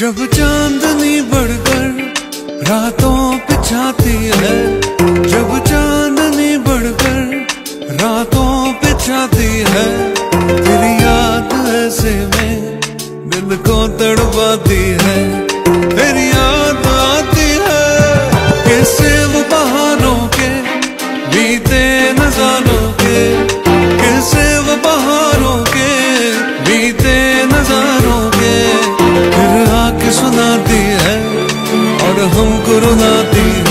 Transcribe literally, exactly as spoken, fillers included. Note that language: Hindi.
जब चांदनी बढ़कर रातों पे छाती है, जब चांदनी बढ़कर रातों पे छाती है, तेरी याद ऐसे में दिल को तड़पाती है, तेरी याद आती है। कैसे वो बहारों के बीते नजारों के, कैसे वो बहारों के बीते नजारों के, फिर आके सुनाती है और हमको रुलाती है।